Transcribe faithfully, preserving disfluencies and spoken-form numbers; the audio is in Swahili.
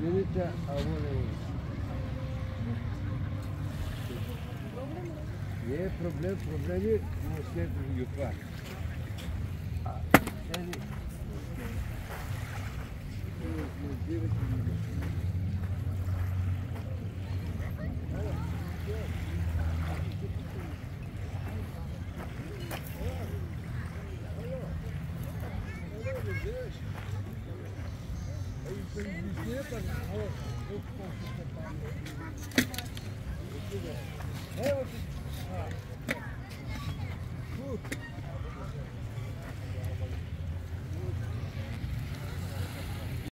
Vidite, a vole je problem, problem je u slijedu jutra. A sedi. Evo ti. Gut.